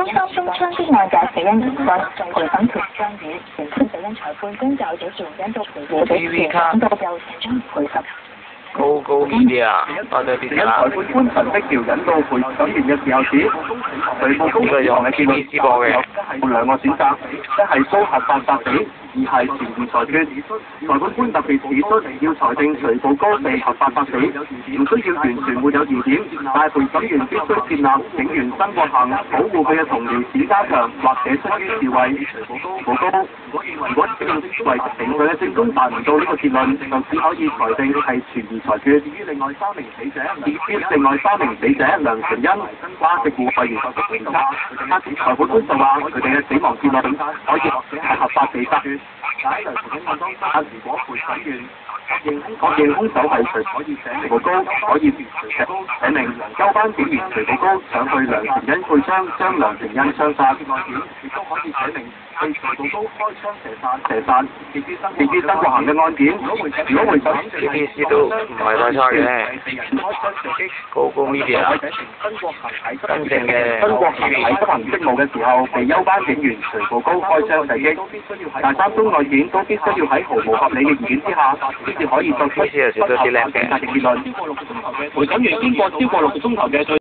高三中槍擊案嘅死因研訊，陪審團將以前判死因裁判公教組原因作賠付俾前審到又將陪審。 高 media 或者邊啊？ 裁判官陳碧瑤引導陪審員嘅時候指，隨報公訴人嘅結論有兩個選擇，一係遭合法殺死，二係全面裁決。裁判官特別指出，要裁定徐步高被合法殺死，唔需要完全沒有疑點，但係陪審員必須設立警員曾國恒保護佢嘅同僚史家強或者出於自衛。徐步高如果證為定佢嘅證供達唔到呢個結論，就只可以裁定係全面裁決。至於另外3名死者梁純恩、花植戶委員作出評價，裁判官就話佢哋嘅死亡結論可以係合法地得。喺梁純恩案當中，如果陪審員確認兇手係徐步高，可以寫明休班警員徐步高想去梁純恩配槍將梁純恩槍殺。亦都可以寫明係徐步高開槍射殺。至於曾國恒嘅案件，如果陪審 ，BBC 都唔係太差嘅。高 media 真正嘅曾國恒喺執行職務嘅時候，被休班警員徐步高開槍射擊。但3宗案件都必須要喺毫無合理嘅疑點之下，先至可以作出不合法警察嘅結論。陪審員經過超過6個鐘頭嘅